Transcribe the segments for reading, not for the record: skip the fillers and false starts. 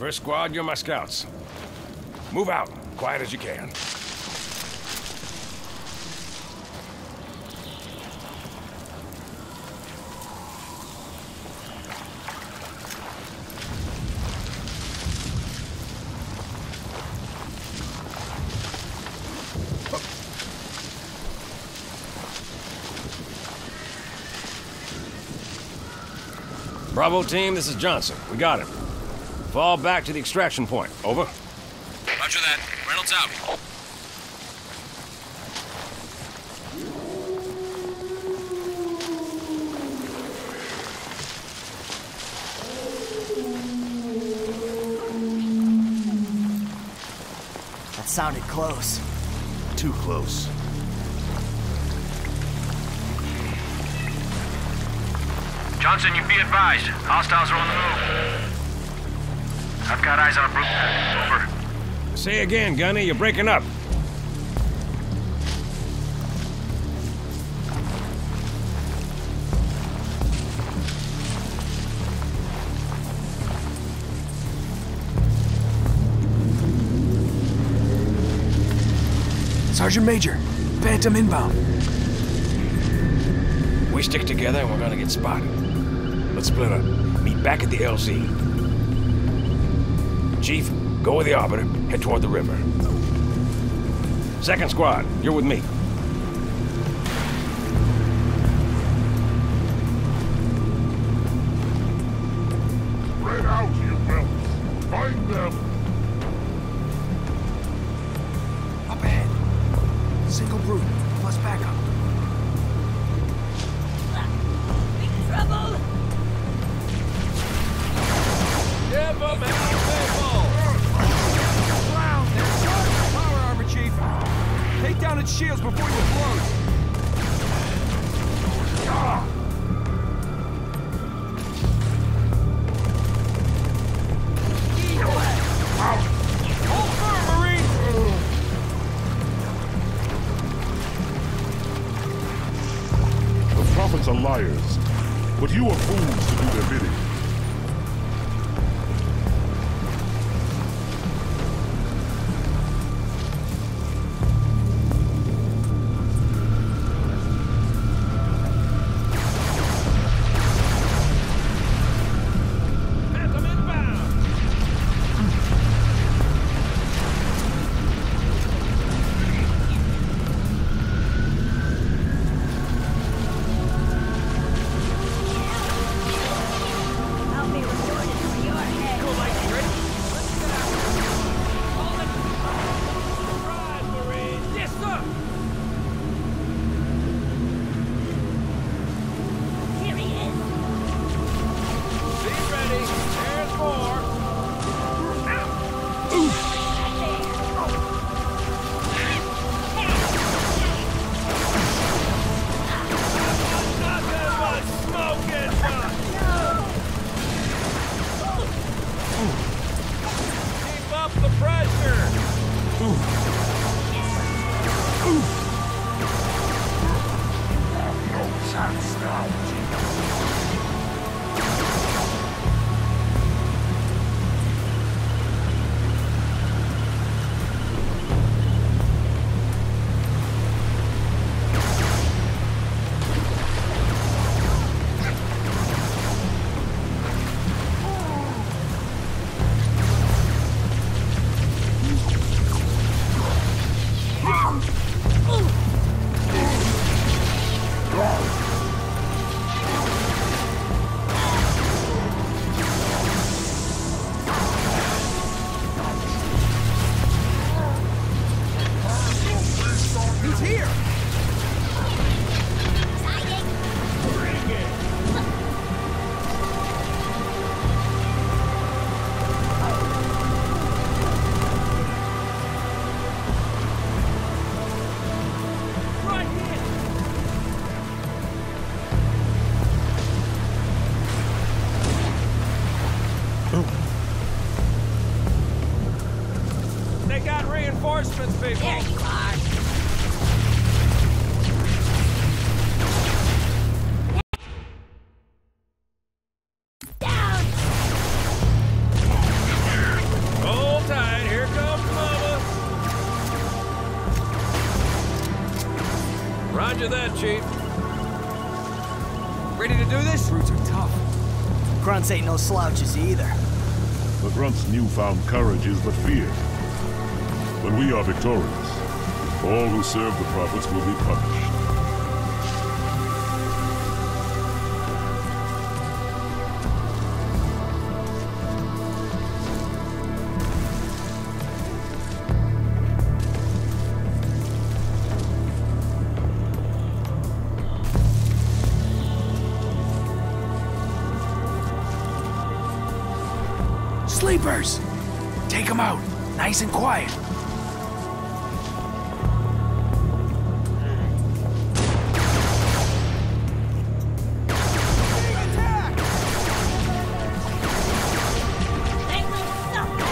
First squad, you're my scouts. Move out, quiet as you can. Bravo team, this is Johnson. We got him. Fall back to the extraction point. Over. Roger that. Reynolds out. That sounded close. Too close. Johnson, you be advised. Hostiles are on the move. I've got eyes on a brute pack. Over. Say again, Gunny. You're breaking up. Sergeant Major, Phantom inbound. We stick together and we're gonna get spotted. Let's split up. Meet back at the LZ. Chief, go with the Arbiter. Head toward the river. Second squad, you're with me. Spread out, you fellas. Find them. Up ahead. Single brute, plus backup. Trouble! Give them hell, people! Ground! They're charging the power armor, Chief! Take down its shields before you explode! Hold firm, Marine! The prophets are liars, but you are fools to do their bidding. Phantom inbound! I'll be rewarded for your head. Surprise, Marine! Yes, sir! Here he is. Be ready. There's more. Nothing but smoking fun. Keep up the pressure. No chance now. He's here! Right here. They got reinforcements, people. There you are. Down! Roger that, Chief. Ready to do this? Brutes are tough. Grunts ain't no slouches either. The Grunt's newfound courage is but fear. When we are victorious, all who serve the Prophets will be punished. Sleepers! Take them out, nice and quiet. They will suffer.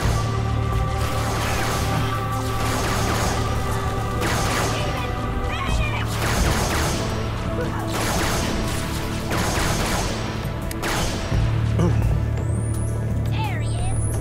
There he is.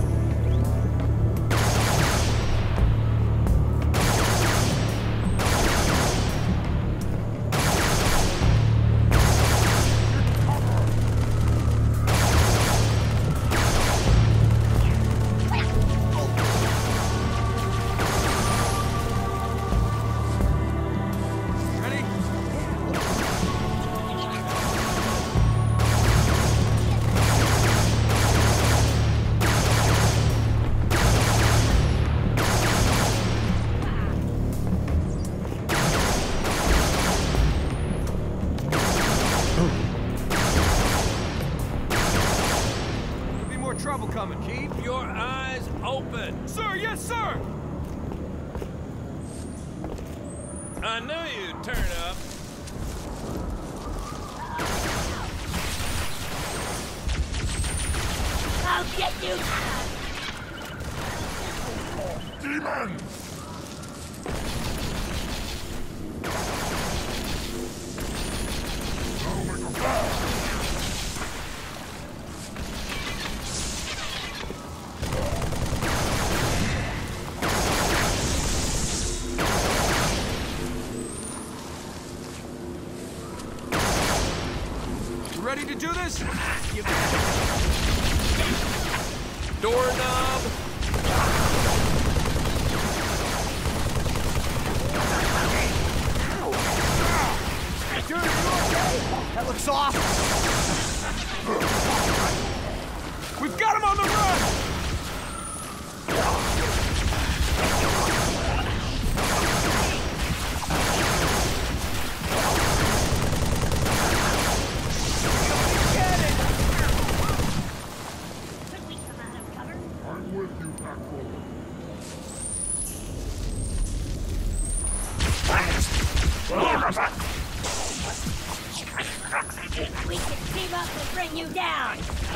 Ready? Could be more trouble coming. Keep your eyes open. Sir, yes, sir! I knew you'd turn up. I'll get you. You ready to do this? Doorknob. Dude, you okay? That looks awful. We've got him on the run! Could we come out of cover? I'm with you, Patrol. We can team up and bring you down.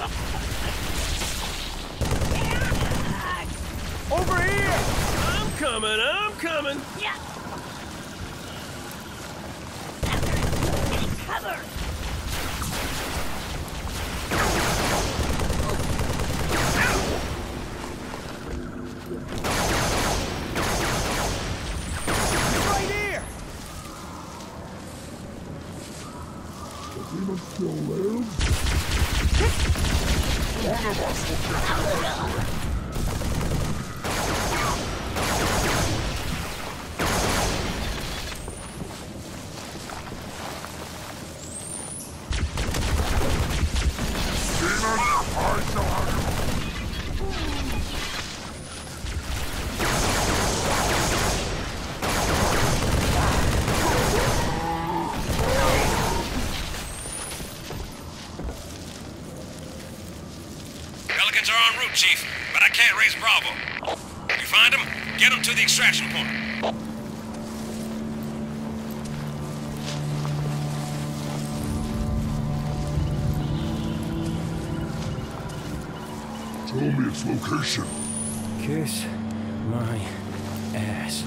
Over here! I'm coming! Yeah. Take cover. Right here! Demon still lives? One of us will get him. Demon, I shall have you. Pelicans are en route, Chief, but I can't raise Bravo. You find them, get them to the extraction point. Tell me its location. Kiss my ass.